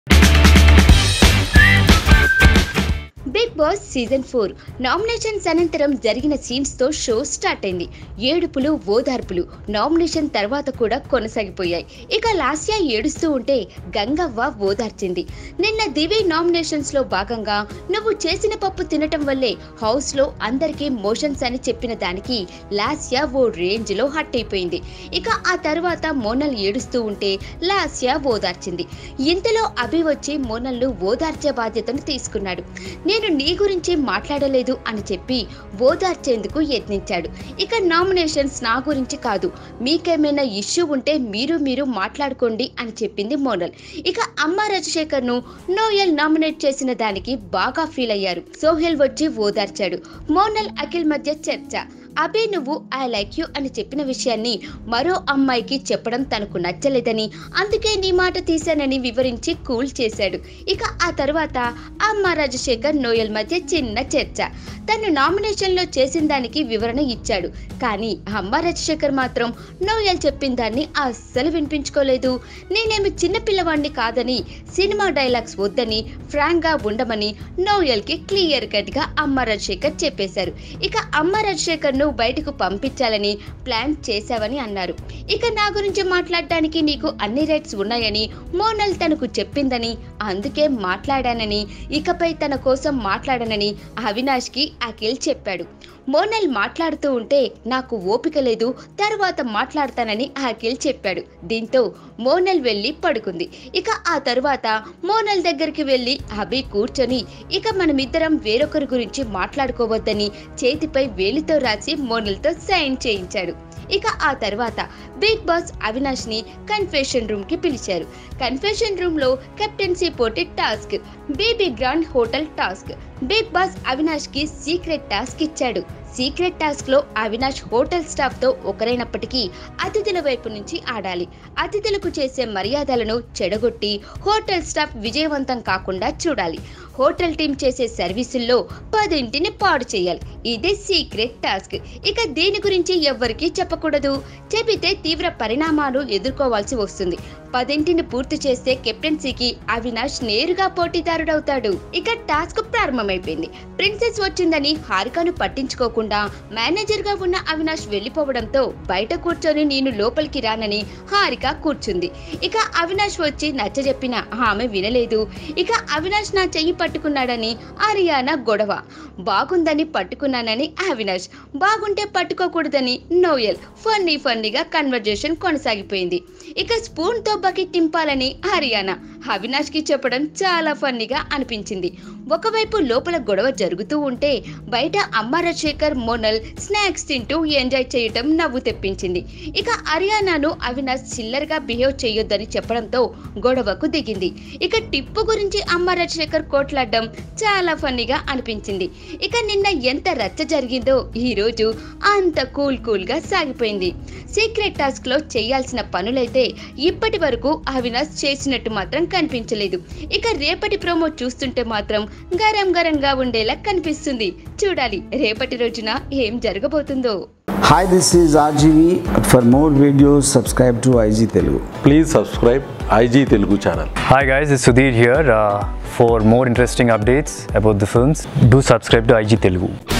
Big boss season 4 nominations అనంతరం జరిగిన scenes తో షో స్టార్ట్ అయింది. ఏడుపులు ఓదార్పులు నామినేషన్ తర్వాత కూడా కొనసాగిపోయాయి. ఇక లాస్య ఏడుస్తూ ఉంటే గంగవ్వ ఓదార్చింది. నిన్న దివి నామినేషన్స్ లో భాగంగా నువ్వు చేసిన పప్పు తినటం వల్లే హౌస్ లో అందరికీ మోషన్స్ అని చెప్పిన దానికి లాస్య ఓ రేంజ్ లో హట్ అయిపోయింది. ఇక ఆ తర్వాత మోనల్ ఏడుస్తూ ఉంటే లాస్య ఓదార్చింది. ఇంతలో అభి వచ్చి మోనల్ ను ఓదార్చే బాధ్యతను తీసుకున్నాడు. నేను నీ గురించి మాట్లాడలేదు అని చెప్పి ఓదార్చేందుకు యత్నించాడు. ఇక నామినేషన్స్ నా గురించి కాదు, మీకేమైనా ఇష్యూ ఉంటే మీరు మాట్లాడుకోండి అని చెప్పింది మోనల్. ఇక అమ్మ రాజశేఖర్ ను నోయల్ నామినేట్ చేసిన దానికి బాగా ఫీల్ అయ్యారు. సోహెల్ వచ్చి ఓదార్చాడు. మోనల్ అఖిల్ మధ్య చర్చ. అబే నువ్వు ఐ లైక్ యూ అని చెప్పిన విషయాన్ని మరో అమ్మాయికి చెప్పడం తనకు నచ్చలేదని, అందుకే నీ మాట తీశానని వివరించి కూల్ చేశాడు. ఇక ఆ తర్వాత అమ్మ రాజశేఖర్ నోయల్ మధ్య చిన్న చర్చ. తను నామినేషన్ లో చేసిన దానికి వివరణ ఇచ్చాడు. కానీ అమ్మ రాజశేఖర్ మాత్రం నోయల్ చెప్పిన దాన్ని అస్సలు వినిపించుకోలేదు. నేనేమి చిన్న పిల్లవాడిని కాదని, సినిమా డైలాగ్స్ వద్దని, ఫ్రాంక్ గా ఉండమని నోయల్ కి క్లియర్ కట్ గా అమ్మ రాజశేఖర్ చెప్పేశారు. ఇక అమ్మ రాజశేఖర్ నువ్వు బయటకు పంపించాలని ప్లాన్ చేశావని అన్నారు. ఇక నా గురించి మాట్లాడడానికి నీకు అన్ని రైట్స్ ఉన్నాయని మోనల్ తనకు చెప్పిందని, అందుకే మాట్లాడానని, ఇకపై తన కోసం మాట్లాడనని అవినాష్ కి అఖిల్ చెప్పాడు. మోనల్ మాట్లాడుతూ ఉంటే నాకు ఓపిక లేదు, తర్వాత మాట్లాడతానని అఖిల్ చెప్పాడు. దీంతో మోనల్ వెళ్లి పడుకుంది. ఇక ఆ తరువాత మోనల్ దగ్గరికి వెళ్లి అభి కూర్చొని ఇక మనమిద్దరం వేరొకరి గురించి మాట్లాడుకోవద్దని చేతిపై వేలితో రాసి మోనల్ తో సైన్ చేయించాడు. ఇక ఆ తర్వాత బిగ్ బాస్ అవినాష్ ని కన్ఫెషన్ రూమ్ కి పిలిచారు. కన్ఫెషన్ రూమ్ లో కెప్టెన్సీ పోటీ task, BB grand hotel task. Bigg Boss Avinash కి సీక్రెట్ టాస్క్ ఇచ్చాడు. సీక్రెట్ టాస్క్ లో అవినాష్ హోటల్ స్టాఫ్ తో ఒకరైనప్పటికీ అతిథుల వైపు నుంచి ఆడాలి. అతిథులకు చేసే మర్యాదలను చెడగొట్టి హోటల్ స్టాఫ్ విజయవంతం కాకుండా చూడాలి. హోటల్ టీం చేసే సర్వీసుల్లో 10 పాడు చేయాలి. ఇదే సీక్రెట్ టాస్క్. ఇక దీని గురించి ఎవ్వరికీ చెప్పకూడదు. చెబితే తీవ్ర పరిణామాలు ఎదుర్కోవాల్సి వస్తుంది. 10 పూర్తి చేస్తే కెప్టెన్సీకి అవినాష్ నేరుగా పోటీదారుడవుతాడు. ఇక టాస్క్ ప్రారంభమైపోయింది. ప్రిన్సెస్ వచ్చిందని హారికను పట్టించుకోకుండా మేనేజర్ గా ఉన్న అవినాష్ వెళ్లిపోవడంతో బయట కూర్చొని నేను లోపలికి రానని హారిక కూర్చుంది. ఇక అవినాష్ వచ్చి నచ్చజెప్పిన ఆమె వినలేదు. ఇక అవినాష్ నా చెయ్యి పట్టుకున్నాడని ఆరియానా గొడవ. బాగుందని పట్టుకున్నానని అవినాష్, బాగుంటే పట్టుకోకూడదని నోయల్. ఫన్నీగా కన్వర్జేషన్ కొనసాగిపోయింది. ఇక స్పూన్ తో బకెట్ నింపాలని ఆరియానా అవినాష్ కి చెప్పడం చాలా ఫన్నీగా అనిపించింది. ఒకవైపు లోపల గొడవ జరుగుతూ ఉంటే బయట అమ్మ రాజశేఖర్ మోనల్ స్నాక్స్ తింటూ ఎంజాయ్ చేయటం నవ్వు తెప్పించింది. ఇక ఆరియానాను అవినాష్ చిల్లర్ గా బిహేవ్ చేయొద్దని చెప్పడంతో గొడవకు దిగింది. ఇక టిప్పు గురించి అమ్మ రాజశేఖర్ కోట్లాడడం చాలా ఫన్నీగా అనిపించింది. ఇక నిన్న ఎంత రచ్చ జరిగిందో ఈ రోజు అంత కూల్ గా సాగిపోయింది. సీక్రెట్ టాస్క్ లో చేయాల్సిన పనులైతే ఇప్పటి వరకు అవినాష్ చేసినట్టు మాత్రం కనిపించలేదు. ఇక రేపటి ప్రోమో చూస్తుంటే మాత్రం గరంగా ఉండేలా కనిపిస్తుంది. చూడాలి రేపటి రోజున ఏం జరగబోతుందో. Hi, this is RGV. For more videos, subscribe to IG Telugu. Please subscribe IG Telugu channel. Hi guys, it's Sudhir here. For more interesting updates about the films, do subscribe to IG Telugu.